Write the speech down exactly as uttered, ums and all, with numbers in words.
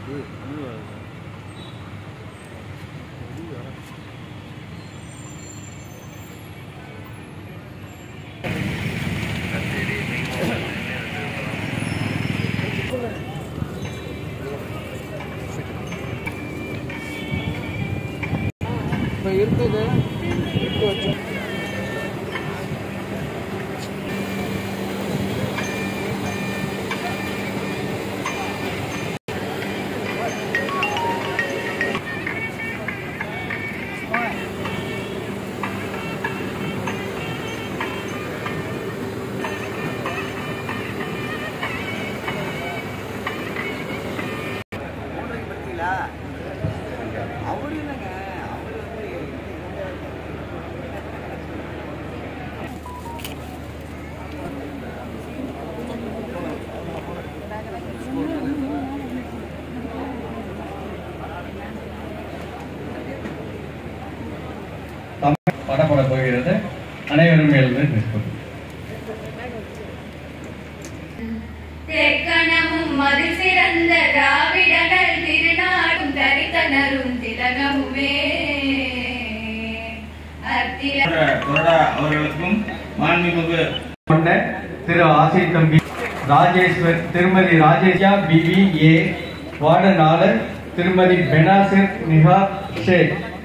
இப்போ இருக்குது எடுத்து வச்சு படப்பட போகிறது. அனைவரும் எழுந்து நிற்பது. தெற்கணமும் மது சிறந்த திராவிடர்கள் திருநாடும் தரித்தனரும் திலகமுமே அவர்களுக்கும் மாண்புமிகு கொண்ட திரு ஆசி தம்பி ராஜேஸ்வர் திருமதி ராஜேஷா பிவி ஏ வார்டு நாளர் திருமதி பெனாசிர் நிஹா ஷேக்